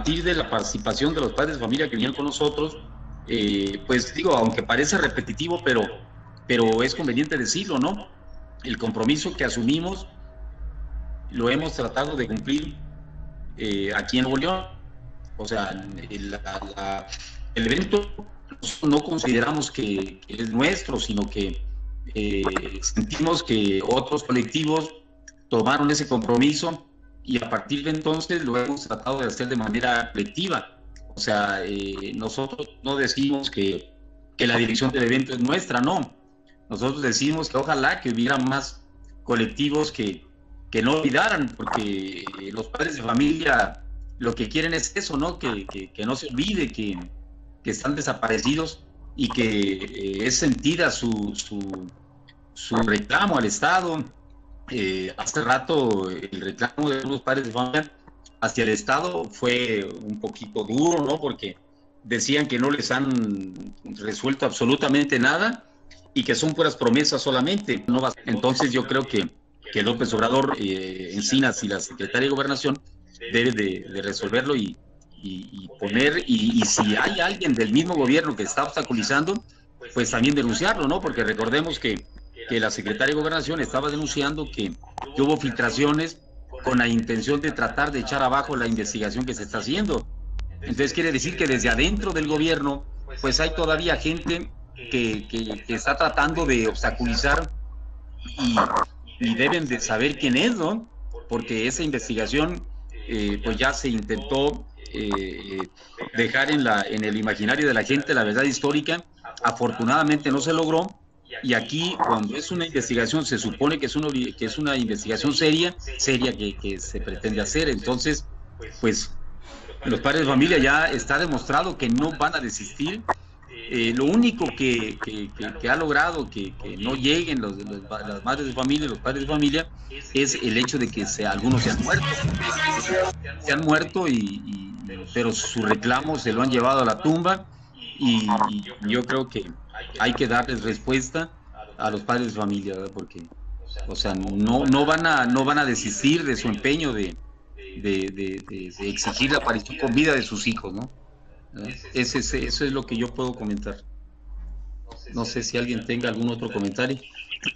partir de la participación de los padres de familia que vinieron con nosotros, pues digo, aunque parece repetitivo, pero es conveniente decirlo, ¿no? El compromiso que asumimos lo hemos tratado de cumplir aquí en Nuevo León. O sea, el evento no consideramos que es nuestro, sino que sentimos que otros colectivos tomaron ese compromiso y a partir de entonces lo hemos tratado de hacer de manera colectiva. O sea, nosotros no decimos que la dirección del evento es nuestra, no. Nosotros decimos que ojalá que hubiera más colectivos que no olvidaran, porque los padres de familia lo que quieren es eso, ¿no? Que no se olvide que están desaparecidos y que es sentida su reclamo al Estado. Hace rato el reclamo de los padres de familia hacia el Estado fue un poquito duro, ¿no? Porque decían que no les han resuelto absolutamente nada y que son puras promesas solamente. No va. Entonces yo creo que López Obrador, Encinas y la Secretaría de Gobernación debe de resolverlo y poner, y si hay alguien del mismo gobierno que está obstaculizando, pues también denunciarlo, ¿no? Porque recordemos que la Secretaría de Gobernación estaba denunciando que hubo filtraciones con la intención de tratar de echar abajo la investigación que se está haciendo. Entonces quiere decir que desde adentro del gobierno, pues hay todavía gente que está tratando de obstaculizar y deben de saber quién es, ¿no? Porque esa investigación pues ya se intentó dejar en el imaginario de la gente la verdad histórica. Afortunadamente no se logró, y aquí cuando es una investigación se supone que es una investigación seria que se pretende hacer. Entonces pues los padres de familia ya está demostrado que no van a desistir. Lo único que ha logrado que no lleguen las madres de familia, los padres de familia, es el hecho de que algunos se han muerto, pero su reclamo se lo han llevado a la tumba, y yo creo que hay que darles respuesta a los padres de familia, ¿verdad? Porque, o sea, no van a desistir de su empeño de exigir la aparición con vida de sus hijos, ¿no? Eso es lo que yo puedo comentar. No sé si alguien tenga algún otro comentario.